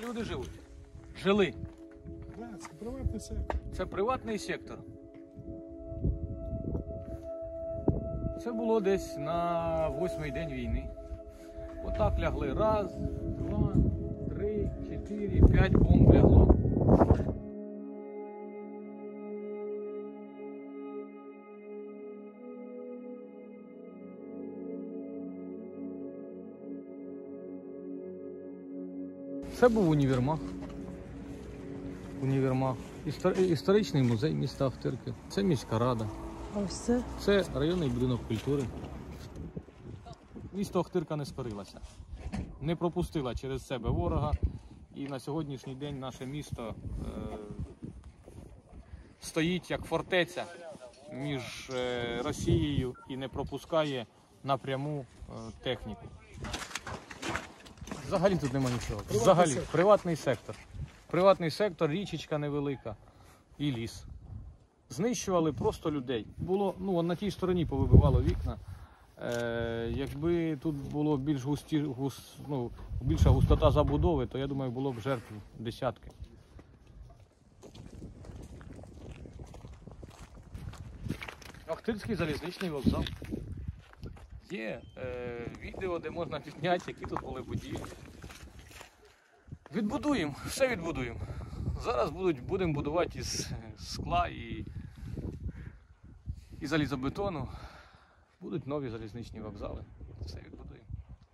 люди живуть. Жили. Да, це приватний сектор. Це приватний сектор. Це було десь на 8-й день війни. Отак лягли. Раз, два, три, 4, 5 бомб лягло. Це був універмаг. Історичний музей міста Охтирки. Це міська рада. Це районний будинок культури. Місто Охтирка не скорилося. Не пропустила через себе ворога. І на сьогоднішній день наше місто стоїть як фортеця між Росією і не пропускає напряму техніку. Взагалі тут нема нічого. Взагалі, приватний сектор. Приватний сектор, річечка невелика і ліс. Знищували просто людей. Було, на тій стороні повибивало вікна. Якби тут було більша густота забудови, то я думаю, було б жертв десятки. Охтирський залізничний вокзал. Є відео, де можна підняти, які тут були будівлі. Відбудуємо, все відбудуємо. Зараз будемо будувати із скла і залізобетону. Будуть нові залізничні вокзали. Все відбудуємо.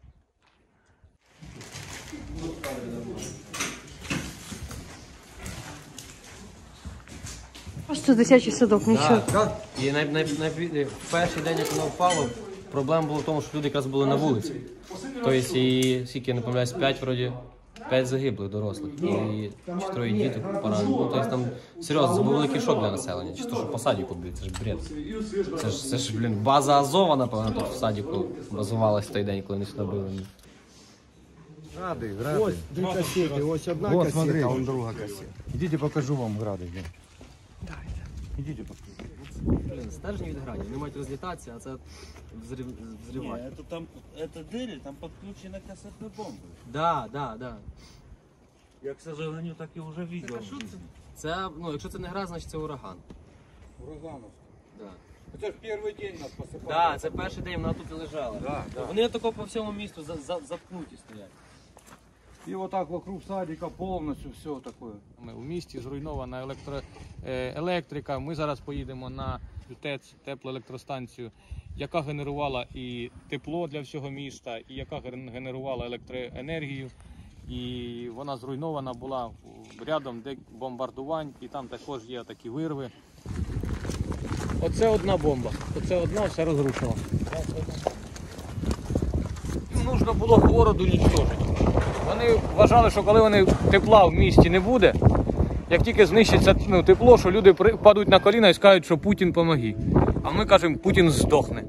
Просто дитячий садок, нічого. Так. І в перший день, як воно впало, проблема була в тому, що люди якраз були на вулиці. Тобто, і скільки, я не помиляюсь, 5 загиблих дорослих і 4 діток поранені. Тобто там серйозно, це був великий шок для населення. Чи то, що по садіку б'ють, це ж бред. Це ж, база Азова, напевно, тут в садіку базувалась в той день, коли вони сюди били. Гради. Ось дві касети, ось одна касета, а вон друга касета. Ідіть, покажу вам гради. Ідіть, покажу. Стержні від градів, вони мають розлітатися, а це взривати. Это там, это дыры, там подключена кассетная бомба. Да. Я, к сожалению, так и уже видел. Це, якщо це не град, значить це ураган. Урагановська. Да. Це ж перший день нас посипали. Так, це перший день вона тут і лежала. Да. Вони тако по всьому місту заткнуті стоять. І отак вокруг садика повністю все таке. У місті зруйнована електрика. Ми зараз поїдемо на ТЕЦ, теплоелектростанцію, яка генерувала і тепло для всього міста, і яка генерувала електроенергію. І вона зруйнована була рядом бомбардувань, і там також є такі вирви. Оце одна бомба, оце одна, все розрушила. Їм потрібно було городу уничтожити. Вони вважали, що коли вони тепла в місті не буде, як тільки знищиться тепло, що люди падуть на коліна і скажуть, що Путін помоги. А ми кажемо, Путін здохне.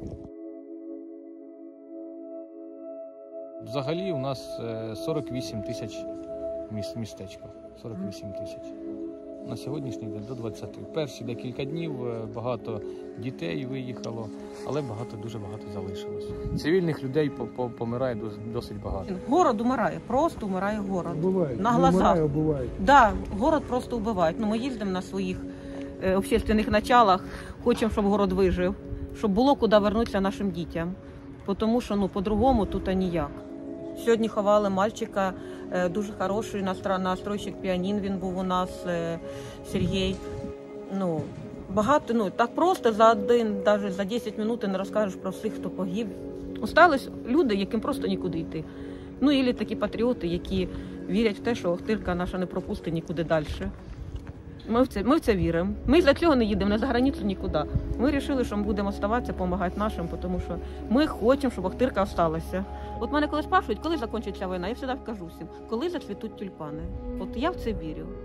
Взагалі у нас 48 тисяч містечко. 48 тисяч. На сьогоднішній день до 20. В перші декілька днів багато дітей виїхало, але дуже багато залишилось. Цивільних людей помирає досить багато. Город умирає, просто умирає город. Буває. На глазах. Буває. Да, город просто вбивають. Ми їздимо на своїх общественних началах, хочемо, щоб город вижив, щоб було куди вернутися нашим дітям. Тому що по-другому тут ніяк. Сьогодні ховали мальчика, дуже хороший настройщик піанін, він був у нас, Сергій. Багато, так просто навіть за 10 хвилин не розкажеш про всіх, хто погиб. Остались люди, яким просто нікуди йти. І такі патріоти, які вірять в те, що Охтирка наша не пропустить нікуди далі. Ми в це віримо. Ми для цього не їдемо, не за границю нікуди. Ми вирішили, що ми будемо залишатися, допомагати нашим, тому що ми хочемо, щоб Охтирка залишилася. От мене коли спрашують, коли закінчиться війна, я завжди кажу всім, коли зацвітуть тюльпани. От я в це вірю.